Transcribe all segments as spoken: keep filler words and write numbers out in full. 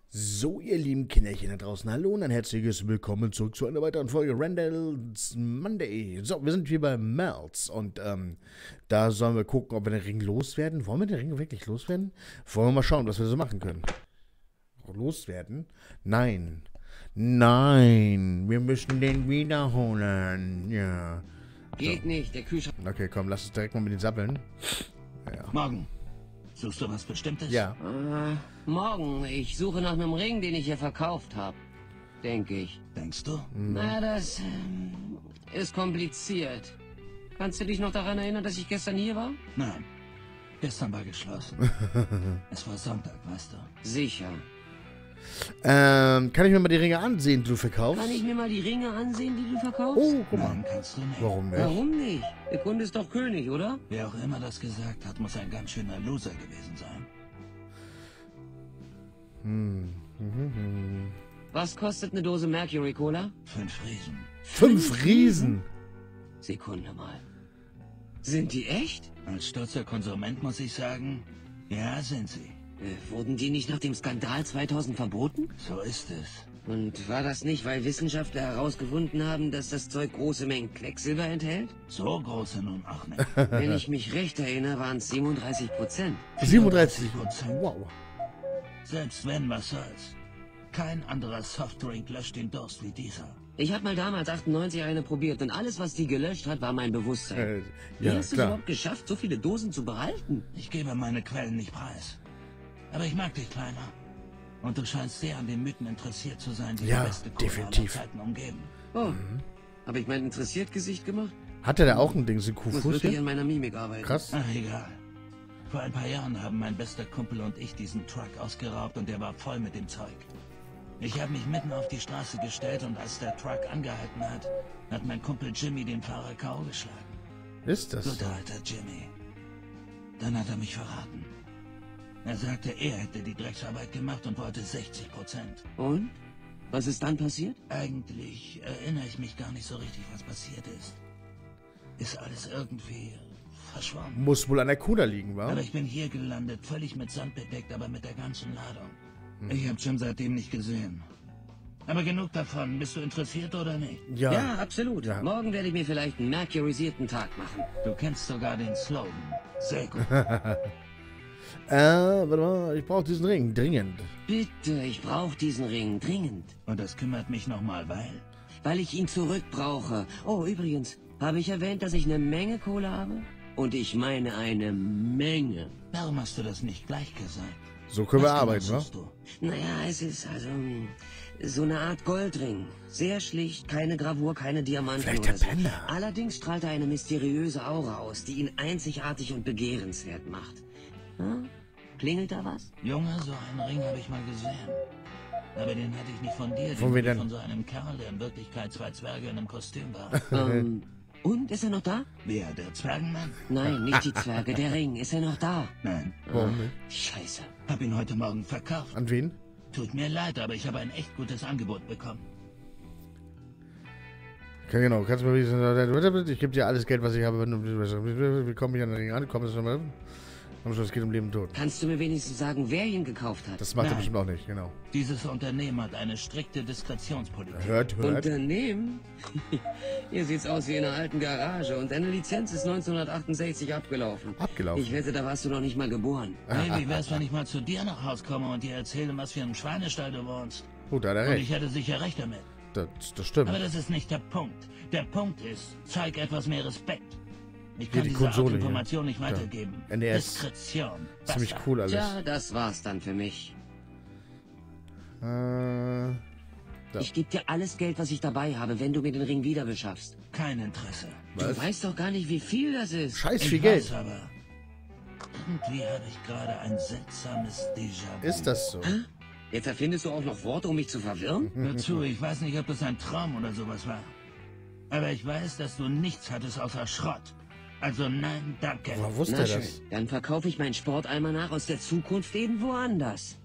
So, ihr lieben Kinderchen da draußen, hallo und ein herzliches Willkommen zurück zu einer weiteren Folge Randall's Monday. So, wir sind hier bei Melts und ähm, da sollen wir gucken, ob wir den Ring loswerden. Wollen wir den Ring wirklich loswerden? Wollen wir mal schauen, was wir so machen können. Loswerden? Nein. Nein, wir müssen den wiederholen. Ja. Geht so. nicht, der Kühlschrank... Okay, komm, lass uns direkt mal mit den sappeln. Ja. Morgen. Suchst du was Bestimmtes? Ja. Äh, morgen. Ich suche nach einem Ring, den ich hier verkauft habe. Denke ich. Denkst du? Mhm. Na, das ähm, ist kompliziert. Kannst du dich noch daran erinnern, dass ich gestern hier war? Nein. Gestern war geschlossen. Es war Sonntag, weißt du. Sicher. Ähm, kann ich mir mal die Ringe ansehen, die du verkaufst? Kann ich mir mal die Ringe ansehen, die du verkaufst? Oh, guck mal. Nein, kannst du nicht. Warum nicht? Warum nicht? Der Kunde ist doch König, oder? Wer auch immer das gesagt hat, muss ein ganz schöner Loser gewesen sein. Hm. Mhm, mhm. Was kostet eine Dose Mercury Cola? Fünf Riesen. Fünf Riesen! Sekunde mal. Sind die echt? Als stolzer Konsument muss ich sagen, ja, sind sie. Äh, wurden die nicht nach dem Skandal zweitausend verboten? So ist es. Und war das nicht, weil Wissenschaftler herausgefunden haben, dass das Zeug große Mengen Quecksilber enthält? So große nun auch nicht. Wenn ich mich recht erinnere, waren es siebenunddreißig Prozent. siebenunddreißig Prozent. Wow. Selbst wenn, was soll's. Kein anderer Softdrink löscht den Durst wie dieser. Ich habe mal damals achtundneunzig eine probiert und alles, was die gelöscht hat, war mein Bewusstsein. Äh, Wie ja, hast du es klar. überhaupt geschafft, so viele Dosen zu behalten? Ich gebe meine Quellen nicht preis. Aber ich mag dich, Kleiner. Und du scheinst sehr an den Mythen interessiert zu sein, die Ja, die beste Cola aller definitiv. Zeiten umgeben. Oh, habe ich mein interessiert Gesicht gemacht? Hat er da auch ein Ding, so ein Muss wirklich Kuhfußchen? an meiner Mimik arbeiten. Krass. Ach, egal. Vor ein paar Jahren haben mein bester Kumpel und ich diesen Truck ausgeraubt und der war voll mit dem Zeug. Ich habe mich mitten auf die Straße gestellt und als der Truck angehalten hat, hat mein Kumpel Jimmy den Fahrer K O geschlagen. Ist das so? Guter alter Jimmy. Dann hat er mich verraten. Er sagte, er hätte die Drecksarbeit gemacht und wollte sechzig Prozent. Und? Was ist dann passiert? Eigentlich erinnere ich mich gar nicht so richtig, was passiert ist. Ist alles irgendwie verschwommen. Muss wohl an der Kuh da liegen, wa? Aber ich bin hier gelandet, völlig mit Sand bedeckt, aber mit der ganzen Ladung. Ich habe Jim seitdem nicht gesehen. Aber genug davon. Bist du interessiert oder nicht? Ja. Ja, absolut. Ja. Morgen werde ich mir vielleicht einen mercurisierten Tag machen. Du kennst sogar den Slogan. Sehr gut. Äh, warte mal, ich brauche diesen Ring, dringend. Bitte, ich brauche diesen Ring dringend. Und das kümmert mich nochmal, weil... Weil ich ihn zurück brauche. Oh, übrigens, habe ich erwähnt, dass ich eine Menge Kohle habe? Und ich meine eine Menge. Warum hast du das nicht gleich gesagt? So können wir Was genau arbeiten, wa? suchst du? Naja, es ist also hm, so eine Art Goldring. Sehr schlicht, keine Gravur, keine Diamanten Vielleicht oder der so. Penner. Allerdings strahlt er eine mysteriöse Aura aus, die ihn einzigartig und begehrenswert macht. Hm? Klingelt da was? Junge, so einen Ring habe ich mal gesehen. Aber den hatte ich nicht von dir, Von den wem hatte ich denn? von so einem Kerl, der in Wirklichkeit zwei Zwerge in einem Kostüm war. ähm, und, ist er noch da? Wer, der Zwergenmann? Nein, nicht die Zwerge, der Ring. Ist er noch da? Nein, Warum nicht? Scheiße. hab ihn heute Morgen verkauft. An wen? Tut mir leid, aber ich habe ein echt gutes Angebot bekommen. Okay, genau, kannst du mir ich gebe dir alles Geld, was ich habe, wenn du, wie komme ich an den Ring an, komm, das nochmal, komm schon, es geht um Leben und Tod. Kannst du mir wenigstens sagen, wer ihn gekauft hat? Das macht er Nein. bestimmt auch nicht, genau. Dieses Unternehmen hat eine strikte Diskretionspolitik. Hört, hört. Unternehmen? Hier sieht's aus wie in einer alten Garage und deine Lizenz ist neunzehnhundertachtundsechzig abgelaufen. Abgelaufen. Ich wette, da warst du noch nicht mal geboren. Hey, wie wär's, wenn ich mal zu dir nach Haus komme und dir erzähle, was für ein Schweinestall du wohnst? Gut, da hat er Und ich recht. hätte sicher recht damit. Das, das stimmt. Aber das ist nicht der Punkt. Der Punkt ist, zeig etwas mehr Respekt. Ich kann die diese Art Konsole hier. Information nicht Ja. weitergeben. N D S. Diskretion. Ziemlich Basta. cool alles. Tja, das war's dann für mich. Äh, Ja. Ich gebe dir alles Geld, was ich dabei habe, wenn du mir den Ring wieder beschaffst. Kein Interesse. Du was? weißt doch gar nicht, wie viel das ist. Scheiß Ich viel weiß Geld. aber, irgendwie habe ich gerade ein seltsames Déjà-vu. Ist das so? Hä? Jetzt erfindest du auch noch Worte, um mich zu verwirren? Mhm. Hör zu, ich weiß nicht, ob das ein Traum oder sowas war. Aber ich weiß, dass du nichts hattest außer Schrott. Also nein, danke. Woher wusste Na er schön, das? dann verkaufe ich meinen Sportalmanach aus der Zukunft eben woanders.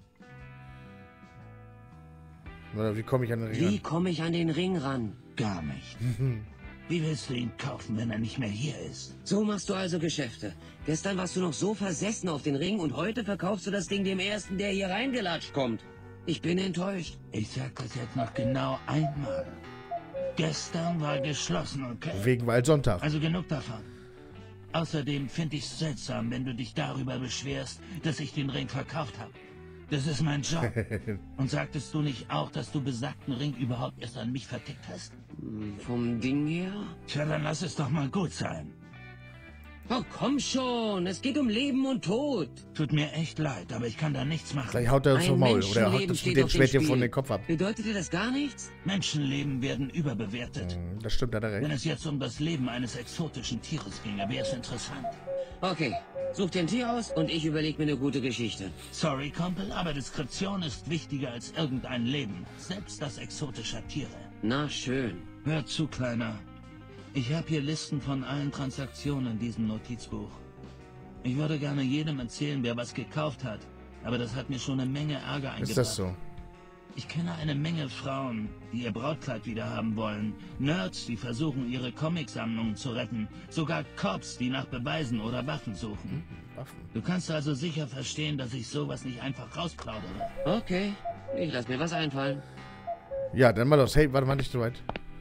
Oder wie komme ich an den Ring Wie an? komme ich an den Ring ran? Gar nicht. Wie willst du ihn kaufen, wenn er nicht mehr hier ist? So machst du also Geschäfte. Gestern warst du noch so versessen auf den Ring und heute verkaufst du das Ding dem Ersten, der hier reingelatscht kommt. Ich bin enttäuscht. Ich sag das jetzt noch genau einmal. Gestern war geschlossen, okay? Wegen Waldsonntag. Also genug davon. Außerdem finde ich es seltsam, wenn du dich darüber beschwerst, dass ich den Ring verkauft habe. Das ist mein Job. Und sagtest du nicht auch, dass du besagten Ring überhaupt erst an mich vertickt hast? Vom Ding her? Tja, dann lass es doch mal gut sein. Oh, komm schon. Es geht um Leben und Tod. Tut mir echt leid, aber ich kann da nichts machen. Vielleicht haut er uns vom Maul oder er haut Menschenleben uns steht mit dem auf dem Schwert hier Spiel. von den Kopf ab. Bedeutet dir das gar nichts? Menschenleben werden überbewertet. Hm, Das stimmt, hat er Wenn recht. es jetzt um das Leben eines exotischen Tieres ginge, wäre es interessant. Okay, such dir ein Tier aus und ich überlege mir eine gute Geschichte. Sorry, Kumpel, aber Diskretion ist wichtiger als irgendein Leben. Selbst das exotischer Tiere. Na schön. Hör zu, Kleiner. Ich habe hier Listen von allen Transaktionen in diesem Notizbuch. Ich würde gerne jedem erzählen, wer was gekauft hat. Aber das hat mir schon eine Menge Ärger eingebracht. Ist das so? Ich kenne eine Menge Frauen, die ihr Brautkleid wieder haben wollen. Nerds, die versuchen, ihre Comicsammlungen zu retten. Sogar Cops, die nach Beweisen oder Waffen suchen. Waffen. Du kannst also sicher verstehen, dass ich sowas nicht einfach rausplaudere. Okay, ich lass mir was einfallen. Ja, dann mal los. Hey, warte mal, nicht so weit.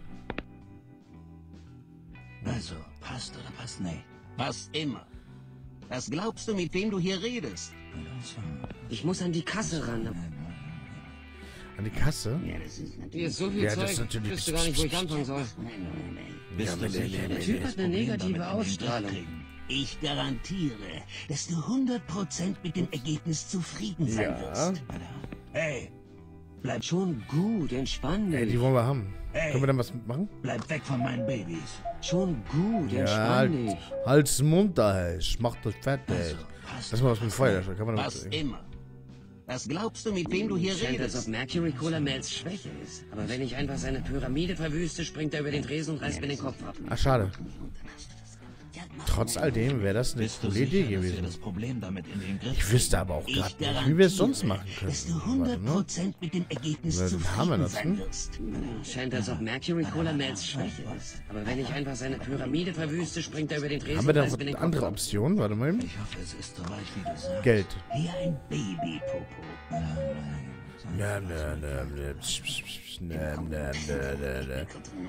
Also, passt oder passt nicht? Passt immer. Was glaubst du, mit wem du hier redest? Ich muss an die Kasse ran. An die Kasse? Hier ist so viel Ja, das Zeug, ist natürlich- ich wüsste gar nicht, wo ich anfangen soll. Bist du sicher, Der dass Typ wir das hat eine Problem negative damit in den Griff Ausstrahlung. kriegen? Ich garantiere, dass du hundert Prozent mit dem Ergebnis zufrieden sein Ja. wirst. Hey, Bleib schon gut, entspann Ey, dich. die wollen wir haben. Hey. Können wir dann was mitmachen? bleib weg von meinen Babys. Schon gut, Ja, entspann dich. halt's Munter, ey. Ich mach das fertig. Also, passt Lass mal was mit Feuer. Kann man Passt das immer. Was glaubst du, mit wem du hier Scheint, als ob redest? Mercury Cola Mel's Schwäche ist. Aber wenn ich einfach seine Pyramide verwüste, springt er über den Tresen und reißt mir den Kopf ab. Ach, schade. Trotz all dem wäre das eine Bist du coole sicher, Idee dass wir gewesen. das Problem damit in den Griff Ich wüsste aber auch Ich gerade nicht, garantiere, wie wir es sonst machen dass du können. Warte hundert mal. Prozent mit dem Ergebnis Dann haben wir zufrieden das, sein hm? wirst. Scheint, als ob Mercury Cola Mel's Schwäche ist. Aber wenn ich einfach seine Pyramide verwüste, springt er über den Tresen Haben wir und da reißt noch mir den eine Kopf andere ab. Option? Warte mal. Ich hoffe, es ist so weich, wie du sagst. Geld. Hier ein Babypopo. Na, na, na, na, psch, psch, psch, na, na, na, na, na.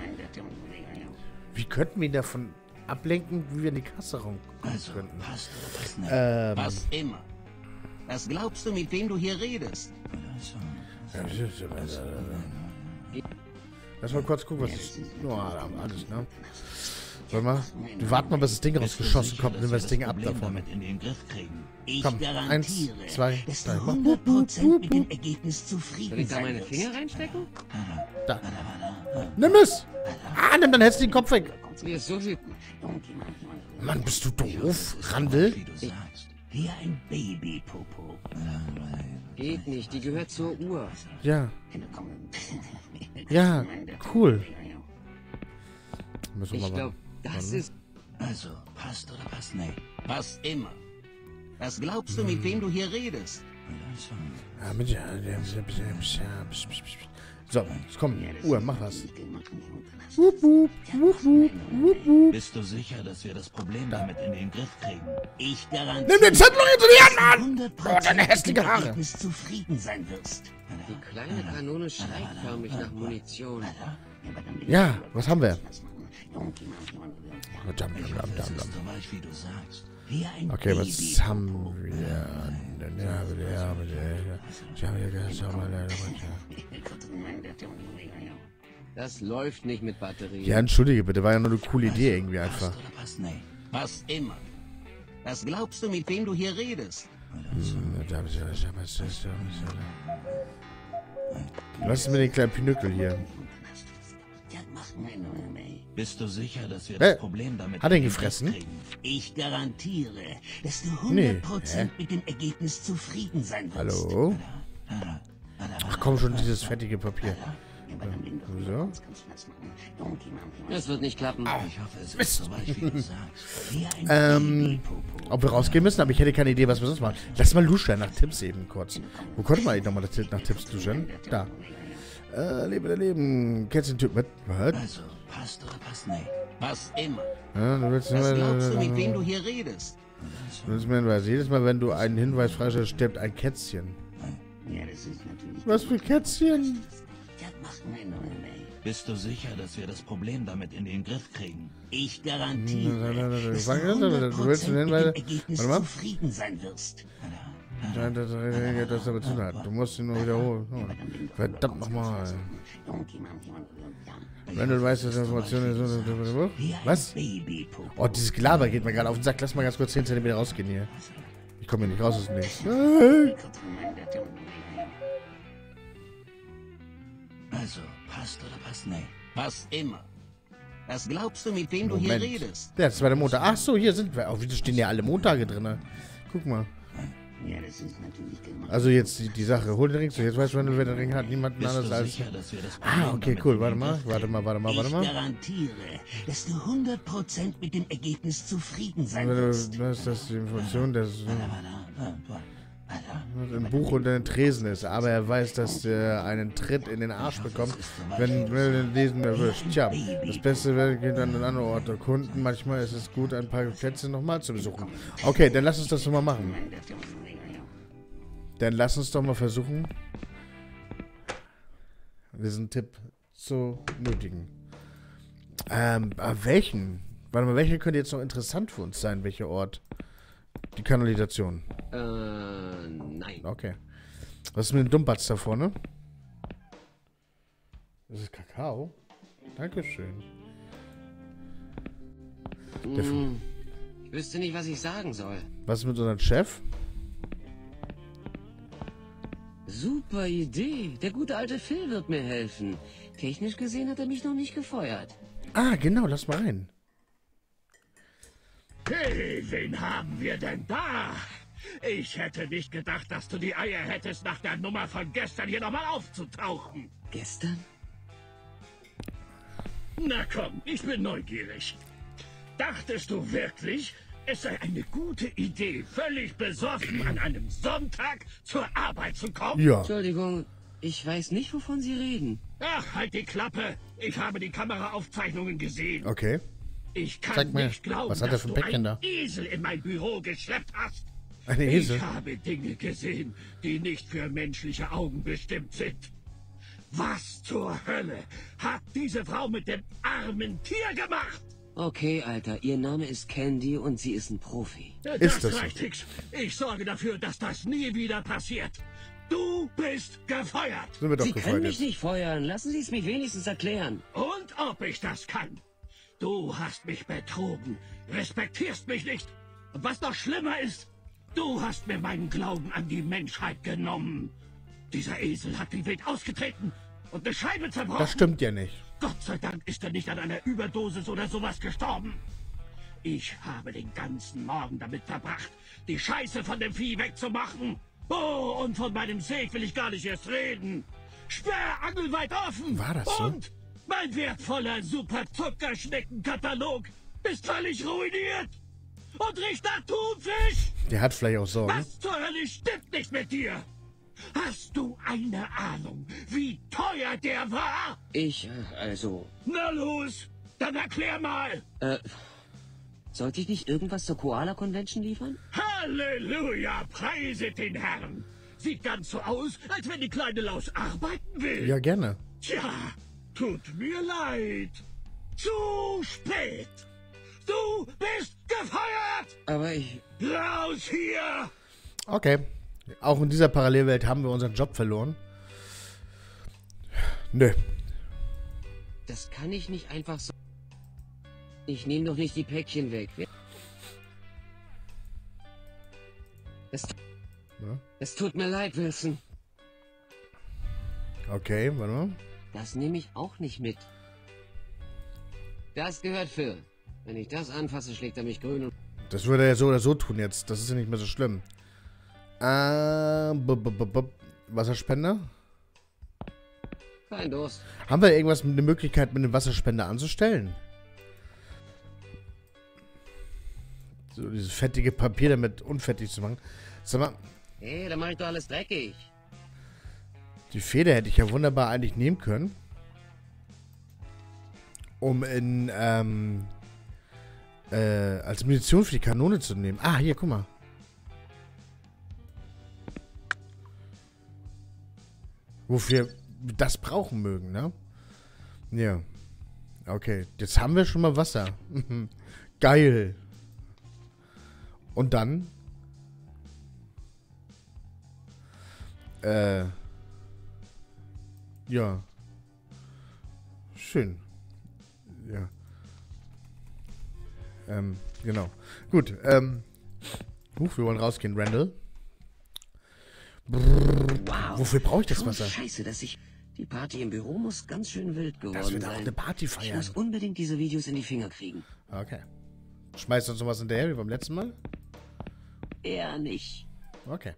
Wie könnten wir ihn davon ablenken, wie wir in die Kasse rankommen Also, könnten? passt oder passt nicht? Ähm, Passt immer. Was glaubst du, mit wem du hier redest? lass mal kurz gucken, was ich... Oh, alles, ne? Warte mal. Wir warten mal, bis das Ding Bist du rausgeschossen sicher, kommt. dass Nehmen wir das Ding ab Problem davon. damit in den Griff kriegen? Ich Komm, garantiere, eins, zwei, dass drei, du mach. hundert Prozent mit dem Ergebnis Soll zufrieden ich da sein meine wirst. Finger reinstecken? Da. Nimm es! Ah, nimm, dann hältst du den Kopf weg. Hier ist so viel... Mann, bist du doof, Es ist so Randel? weich, wie du sagst. Hier ein Babypopo. Geht nicht, die gehört zur Uhr. Ja. Ja, cool. Müssen wir Ich mal glaube, das ist... Also, passt oder passt nicht? Passt immer. Was glaubst du, mit wem du hier redest? Ja, mit- So, jetzt komm, Uhr, mach was. Wup, wup, wup, wup, wup, wup. Bist du sicher, dass wir das Problem damit in den Griff kriegen? Ich garantiere, Nimm den Zettel jetzt in die Hand, Mann! hundert Oh, Prozent deine mit hässliche dem Haare. Ergebnis zufrieden sein wirst. Die kleine Kanone schreit förmlich nach Munition. Ja, was haben wir? Es ist so weich, wie du sagst. Hier ein Okay, was Babypopo. haben wir? Ja, bitte, ja, bitte, Das läuft nicht mit Batterien. ja, entschuldige bitte, war ja nur eine coole Idee irgendwie einfach. Passt oder passt nicht? Passt immer. Was glaubst du, mit wem du hier redest? Lass mir den kleinen Pinöckel hier. Bist du sicher, dass wir Hä? das Problem damit Hat er in ihn den Griff gefressen? kriegen? Ich garantiere, dass du Nee, hundert Prozent mit dem Ergebnis zufrieden sein wirst. Hallo? Ach komm schon, dieses fettige Papier. So. Das wird nicht klappen. Ich hoffe, es ist so weich, wie du sagst. Hier ein Ähm, ob wir rausgehen müssen, aber ich hätte keine Idee, was wir sonst machen. Lass mal luschern nach Tipps eben kurz. Wo konnte man eigentlich nochmal nach Tipps luschern? Da. Äh, lebe der Leben. Kennst du den Typ mit? Was? Also, passt oder passt nicht? Passt immer. Ja, du willst, Was glaubst du, mit wem du du hier redest? willst mir einen Hinweis. Jedes Mal, wenn du einen Hinweis freistellst, stirbt ein Kätzchen. Ja, das ist natürlich... Was für Kätzchen? Das macht mein Junge. Bist du sicher, dass wir das Problem damit in den Griff kriegen? Ich garantiere, Nein, nein, nein, dass nein, du nein, nein, hundert du willst Prozent denn, mit weil- dem Ergebnis warte mal. zufrieden sein wirst. Nein, das hat das damit zu tun. Du musst ihn nur wiederholen. Oh, verdammt nochmal. Wenn du weißt, dass Informationen sind. Was? Oh, dieses Gelaber geht mir gerade auf den Sack. Lass mal ganz kurz zehn Zentimeter rausgehen hier. Ich komme hier nicht raus aus dem Ding. Also, passt oder passt nicht? Was immer. Was glaubst du, mit wem du hier Moment. redest? Der zweite Montag. Ach so, hier sind wir. Oh, wieso stehen ja alle Montage drin? Guck mal. Ja, das ist natürlich gemacht. Also jetzt die, die Sache. Hol den Ring zu. Jetzt weißt du, wenn du wer den Ring hat, niemanden Bist anderes du als... sicher, dass wir das Problem Ah, okay, damit cool. in Warte den mal. Griff Warte mal, warte mal, warte Ich mal. garantiere, dass du hundert Prozent mit dem Ergebnis zufrieden sein Du wirst. hast das die Information, dass kriegen? Warte, warte, warte. ein Buch unter den Tresen ist, aber er weiß, dass er einen Tritt in den Arsch bekommt, wenn er den Lesen erwischt. Tja, das Beste wäre, geht an einen anderen Ort erkunden. Manchmal ist es gut, ein paar Plätze nochmal zu besuchen. Okay, dann lass uns das doch mal machen. Dann lass uns doch mal versuchen, diesen Tipp zu nötigen. Ähm, aber welchen? Warte mal, welcher könnte jetzt noch interessant für uns sein? Welcher Ort? Die Kanalisation. Äh, nein. Okay. Was ist mit dem Dummbatz da vorne? Das ist Kakao. Dankeschön. Der Hm, ich wüsste nicht, was ich sagen soll. Was ist mit unserem Chef? Super Idee. Der gute alte Phil wird mir helfen. Technisch gesehen hat er mich noch nicht gefeuert. Ah, genau, lass mal rein. Hey, wen haben wir denn da? Ich hätte nicht gedacht, dass du die Eier hättest, nach der Nummer von gestern hier nochmal aufzutauchen. Gestern? Na komm, ich bin neugierig. Dachtest du wirklich, es sei eine gute Idee, völlig besoffen an einem Sonntag zur Arbeit zu kommen? Ja. Entschuldigung, ich weiß nicht, wovon Sie reden. Ach, halt die Klappe. Ich habe die Kameraaufzeichnungen gesehen. Okay. Ich kann Zeig mir, nicht glauben, was hat er dass für ein du Päckchen einen da? Esel in mein Büro geschleppt hast. Eine Esel? Ich habe Dinge gesehen, die nicht für menschliche Augen bestimmt sind. Was zur Hölle hat diese Frau mit dem armen Tier gemacht? Okay, Alter, Ihr Name ist Candy und sie ist ein Profi. Das, Ist das so? reicht nix. Ich sorge dafür, dass das nie wieder passiert. Du bist gefeuert. Sind wir doch Sie können gefreut mich jetzt. nicht feuern. Lassen Sie es mich wenigstens erklären. Und ob ich das kann. Du hast mich betrogen, respektierst mich nicht. Und was noch schlimmer ist, du hast mir meinen Glauben an die Menschheit genommen. Dieser Esel hat wie wild ausgetreten und eine Scheibe zerbrochen. Das stimmt ja nicht. Gott sei Dank ist er nicht an einer Überdosis oder sowas gestorben. Ich habe den ganzen Morgen damit verbracht, die Scheiße von dem Vieh wegzumachen. Oh, und von meinem Seg will ich gar nicht erst reden. Sperr angelweit offen. War das so? Und mein wertvoller Super-Zuckerschnecken-Katalog ist völlig ruiniert. Und riecht nach Thunfisch. Der hat vielleicht auch Sorgen. Was zur Hölle stimmt nicht mit dir? Hast du eine Ahnung, wie teuer der war? Ich, äh, also, Na los, dann erklär mal. äh, sollte ich nicht irgendwas zur Koala Convention liefern? Halleluja, preiset den Herrn. Sieht ganz so aus, als wenn die kleine Laus arbeiten will. Ja, gerne. Tja, tut mir leid. Zu spät. Du bist gefeuert. Aber ich, Raus hier. Okay. Auch in dieser Parallelwelt haben wir unseren Job verloren. Nö. das kann ich nicht einfach so... Ich nehme doch nicht die Päckchen weg. Es, Ja. es tut mir leid, Wilson. Okay, warte mal. Das nehme ich auch nicht mit. Das gehört Phil. Wenn ich das anfasse, schlägt er mich grün und... Das würde er ja so oder so tun jetzt. Das ist ja nicht mehr so schlimm. Äh, b -b -b -b Wasserspender? Kein Durst. Haben wir irgendwas mit der Möglichkeit, mit dem Wasserspender anzustellen? So dieses fettige Papier damit unfettig zu machen. Sag mal, Hey, da mach ich doch alles dreckig. die Feder hätte ich ja wunderbar eigentlich nehmen können. Um in, ähm, äh, als Munition für die Kanone zu nehmen. Ah, hier, guck mal. wofür wir das brauchen mögen, ne? Ja. Okay, jetzt haben wir schon mal Wasser. Geil. Und dann? Äh. Ja. Schön. Ja. Ähm, genau. Gut, ähm. Huch, wir wollen rausgehen, Randall. Brrr, Wow. Wofür brauche ich das Schon Wasser? Scheiße, dass ich... Die Party im Büro muss ganz schön wild geworden Dass wir da auch sein. eine Party Ich feiern. muss unbedingt diese Videos in die Finger kriegen. Okay. Schmeißt uns noch was hinterher wie beim letzten Mal? Eher nicht. Okay.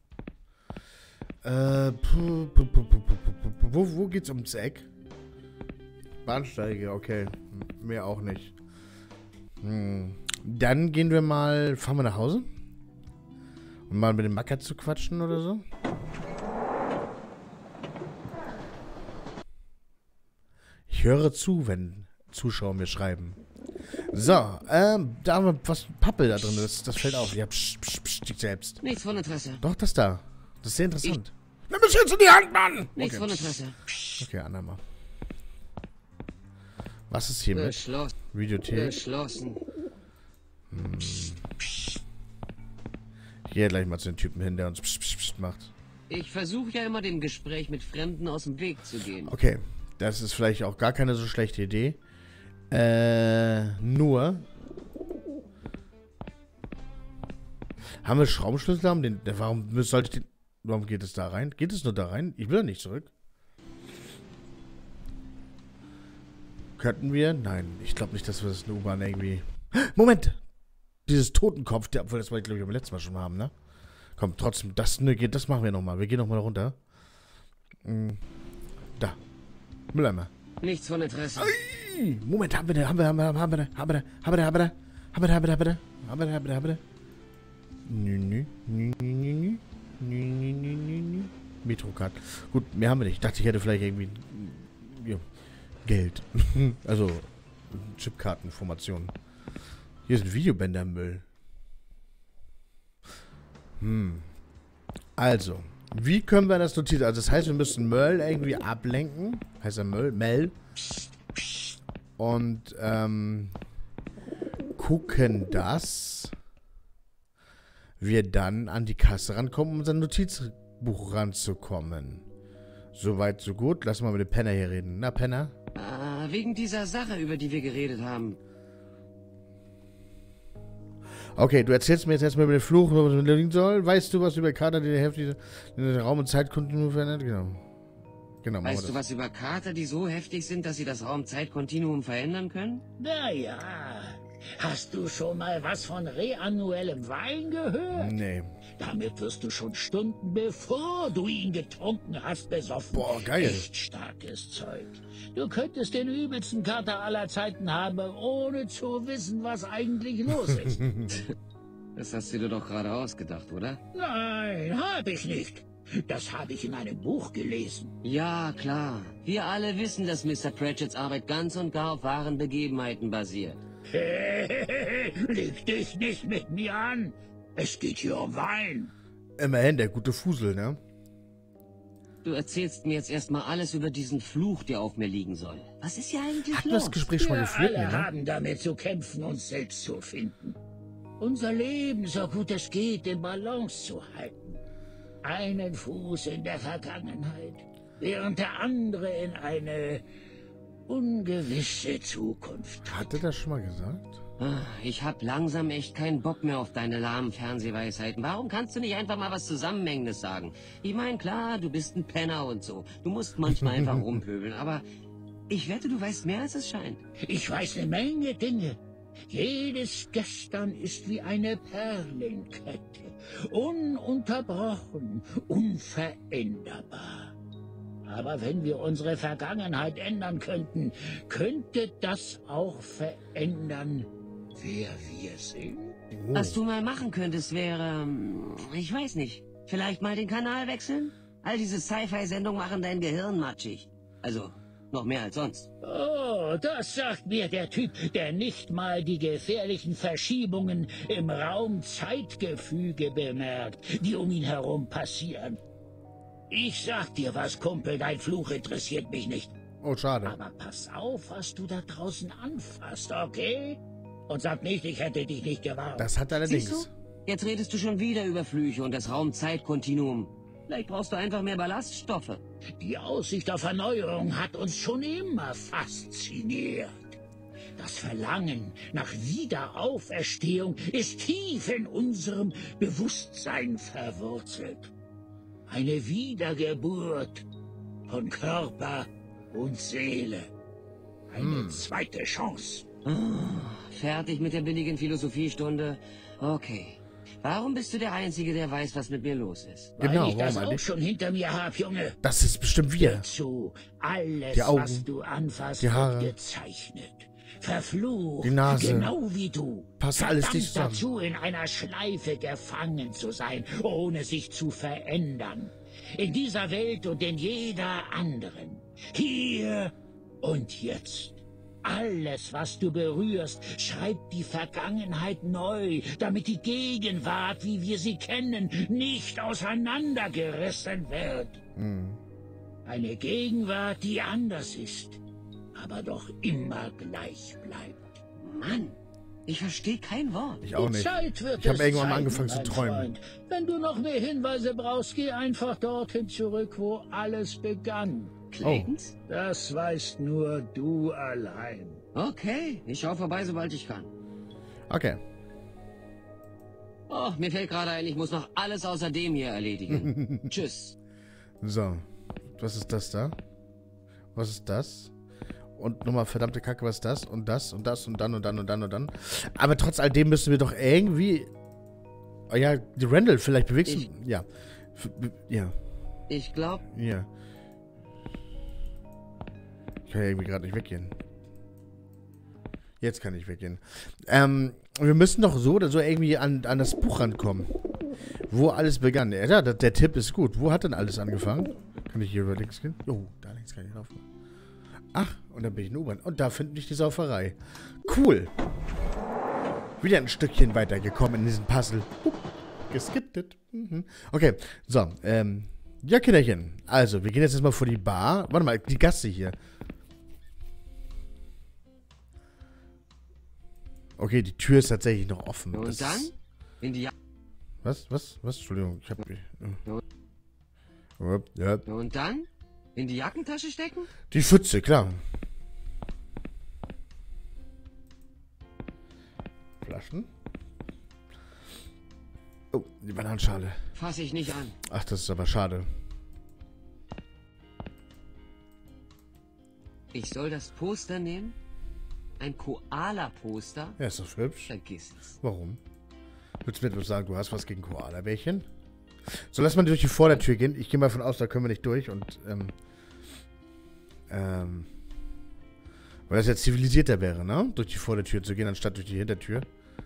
Äh, puh, puh, puh, puh, puh, puh, puh. Wo, wo geht's ums Eck? Bahnsteige, okay. Mehr auch nicht. Hm. Dann gehen wir mal, fahren wir nach Hause? Um mal mit dem Macker zu quatschen oder so? Ich höre zu, wenn Zuschauer mir schreiben. So, ähm, da haben wir was Pappel da drin ist. Das fällt auf. Ja, psch, psch, psch, dich selbst. Nichts von Interesse. Doch, das da. Das ist sehr interessant. Ich Nimm es jetzt in die Hand, Mann! Nichts Okay. von Interesse. Okay, Annama. Was ist hiermit? Geschlossen. Videothek. Geschlossen. Ich gehe gleich mal zu den Typen hin, der uns psch, psch, psch macht. Ich versuche ja immer dem Gespräch mit Fremden aus dem Weg zu gehen. Okay, das ist vielleicht auch gar keine so schlechte Idee. Äh, nur... Haben wir Schraubenschlüssel? Haben den, warum sollte ich den... Warum geht es da rein? Geht es nur da rein? Ich will da nicht zurück. Könnten wir? Nein, ich glaube nicht, dass wir das in der U-Bahn irgendwie... Moment! Dieses Totenkopf, der, obwohl das wir, glaube ich, beim letzten Mal schon haben, ne? Komm, trotzdem, das, ne, das machen wir nochmal. Wir gehen nochmal runter. Hm. Da. Mülleimer. Nichts von Interesse. Ai, Moment, haben wir da, haben wir, haben wir, haben wir da, haben wir da, haben wir da, haben wir da, haben wir da, haben wir da, haben wir da, haben wir da, haben wir da, haben wir da. Nü, nü, nü, nü, nü, nü, nü, nü, nü, nü. Metrocard. Gut, mehr haben wir nicht. Ich dachte, ich hätte vielleicht irgendwie ja, Geld. Also Chipkartenformationen. Hier sind Videobänder im Müll. Hm. Also, wie können wir das notieren? Also, das heißt, wir müssen Merl irgendwie ablenken. Heißt er Merl? Mel. Und, ähm, gucken, dass wir dann an die Kasse rankommen, um unser Notizbuch ranzukommen. Soweit, so gut. Lass mal mit dem Penner hier reden. Na, Penner? Ah, wegen dieser Sache, über die wir geredet haben. Okay, du erzählst mir jetzt erstmal über den Fluch, was man liegen soll. Weißt du was über Kater, die der Hälfte den Raum- und Zeitkontinuum verändert? Genau. Genau, Weißt du was über Kater, die so heftig sind, dass sie das Raum-Zeit-Kontinuum verändern können? Naja, hast du schon mal was von reannuellem Wein gehört? Nee. Damit wirst du schon Stunden bevor du ihn getrunken hast besoffen. Boah, geil. Echt starkes Zeug. Du könntest den übelsten Kater aller Zeiten haben, ohne zu wissen, was eigentlich los ist. Das hast du dir doch gerade ausgedacht, oder? Nein, hab ich nicht. Das habe ich in einem Buch gelesen. Ja, klar. Wir alle wissen, dass Mister Pratchetts Arbeit ganz und gar auf wahren Begebenheiten basiert. Leg dich nicht mit mir an. Es geht hier um Wein. Immerhin, der gute Fusel, ne? Du erzählst mir jetzt erstmal alles über diesen Fluch, der auf mir liegen soll. Was ist hier eigentlich Hatten wir los? das Gespräch schon mal Wir geführt, alle ne? haben damit zu kämpfen, uns selbst zu finden. Unser Leben, so gut es geht, in Balance zu halten. Einen Fuß in der Vergangenheit, während der andere in eine ungewisse Zukunft. Hat er das schon mal gesagt? Ah, Ich hab langsam echt keinen Bock mehr auf deine lahmen Fernsehweisheiten. Warum kannst du nicht einfach mal was Zusammenhängendes sagen? Ich mein, klar, du bist ein Penner und so. Du musst manchmal einfach rumpöbeln, aber ich wette, du weißt mehr, als es scheint. Ich weiß eine Menge Dinge. Jedes Gestern ist wie eine Perlenkette, ununterbrochen, unveränderbar. Aber wenn wir unsere Vergangenheit ändern könnten, könnte das auch verändern, wer wir sind. Oh. Was du mal machen könntest, wäre, ähm, ich weiß nicht, vielleicht mal den Kanal wechseln? All diese Sci-Fi-Sendungen machen dein Gehirn matschig. Also, noch mehr als sonst. Oh, das sagt mir der Typ, der nicht mal die gefährlichen Verschiebungen im Raum-Zeitgefüge bemerkt, die um ihn herum passieren. Ich sag dir was, Kumpel, dein Fluch interessiert mich nicht. Oh, schade. Aber pass auf, was du da draußen anfasst, okay? Und sag nicht, ich hätte dich nicht gewarnt. Das hat Siehst du? allerdings. Jetzt redest du schon wieder über Flüche und das Raum-Zeit-Kontinuum. Vielleicht brauchst du einfach mehr Ballaststoffe. Die Aussicht auf Erneuerung hat uns schon immer fasziniert. Das Verlangen nach Wiederauferstehung ist tief in unserem Bewusstsein verwurzelt. Eine Wiedergeburt von Körper und Seele. Eine hm. zweite Chance. Oh, fertig mit der billigen Philosophiestunde? Okay. Warum bist du der Einzige, der weiß, was mit mir los ist? Genau, Weil ich das warum auch eigentlich? schon hinter mir hab, Junge. Das ist bestimmt wir. Zu alles, Die Augen, was du anfasst, die Haare, wird gezeichnet. Verflucht, die Nase. genau wie du. Passt alles Verdammt nicht zusammen. dazu, in einer Schleife gefangen zu sein, ohne sich zu verändern. In dieser Welt und in jeder anderen. Hier und jetzt. Alles, was du berührst, schreibt die Vergangenheit neu, damit die Gegenwart, wie wir sie kennen, nicht auseinandergerissen wird. Mhm. Eine Gegenwart, die anders ist, aber doch immer gleich bleibt. Mann, ich verstehe kein Wort. Ich auch Die nicht. Zeit wird Ich habe es irgendwann mal zeigen, angefangen zu mein träumen. Freund. Wenn du noch mehr Hinweise brauchst, geh einfach dorthin zurück, wo alles begann. Claytons? Das weißt nur du allein. Okay, ich schau vorbei, sobald ich kann. Okay. Oh, mir fällt gerade ein, ich muss noch alles außer dem hier erledigen. Tschüss. So. Was ist das da? Was ist das? Und nochmal verdammte Kacke, was ist das? Und das und das und dann und dann und dann und dann. Aber trotz alledem müssen wir doch irgendwie... Oh ja, die Randall, vielleicht bewegst du... Ja. F be ja. Ich glaube... Ja. Ich kann ja irgendwie gerade nicht weggehen. Jetzt kann ich weggehen. Ähm, wir müssen doch so oder so irgendwie an, an das Buch rankommen. Wo alles begann. Ja, der, der Tipp ist gut. Wo hat denn alles angefangen? Kann ich hier über links gehen? Oh, da links kann ich laufen. Ach, und dann bin ich in U-Bahn. Und da finde ich die Sauferei. Cool. Wieder ein Stückchen weitergekommen in diesem Puzzle. Uh, geskippt. Mhm. Okay, so. Ähm, ja, Kinderchen. Also, wir gehen jetzt erstmal vor die Bar. Warte mal, die Gasse hier. Okay, die Tür ist tatsächlich noch offen. Und das dann? Ist... In die... Ja Was? Was? Was? Entschuldigung, ich hab... Ja. Ja. Und dann? In die Jackentasche stecken? Die Pfütze, klar. Flaschen. Oh, die Bananenschale. Fass ich nicht an. Ach, das ist aber schade. Ich soll das Poster nehmen? Ein Koala-Poster? Ja, ist doch hübsch. Vergiss es. Warum? Willst du mir etwas sagen, du hast was gegen Koala-Bärchen? So, lass mal durch die Vordertür gehen. Ich gehe mal von aus, da können wir nicht durch und, ähm, ähm, weil das ja zivilisierter wäre, ne? Durch die Vordertür zu gehen, anstatt durch die Hintertür.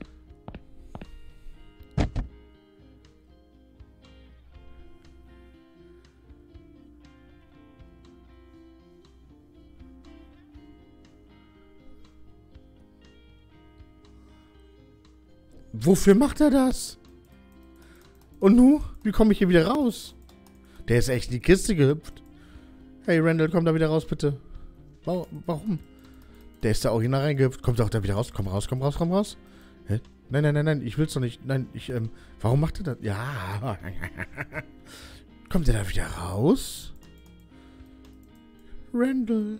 Wofür macht er das? Und nu? Wie komme ich hier wieder raus? Der ist echt in die Kiste gehüpft. Hey, Randall, komm da wieder raus, bitte. Warum? Der ist da original reingehüpft. Kommt auch da wieder raus? Komm raus, komm raus, komm raus. Hä? Nein, nein, nein, nein, ich will's doch nicht. Nein, ich, ähm, warum macht er das? Ja. Kommt er da wieder raus? Randall.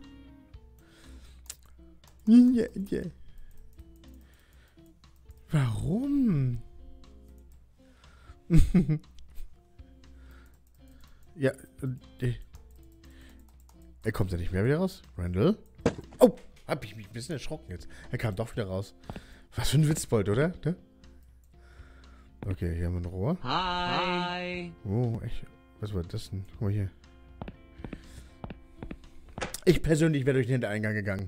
Ja, ja. Warum? Ja, äh, er kommt ja nicht mehr wieder raus. Randall? Oh, hab ich mich ein bisschen erschrocken jetzt. Er kam doch wieder raus. Was für ein Witzbold, oder? Ne? Okay, hier haben wir ein Rohr. Hi. Oh, echt? Was war das denn? Guck mal hier. Ich persönlich wäre durch den Hintereingang gegangen.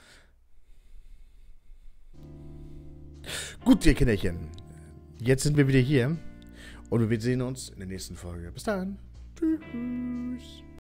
Gut, ihr Kinderchen. Jetzt sind wir wieder hier. Und wir sehen uns in der nächsten Folge. Bis dann. Tschüss.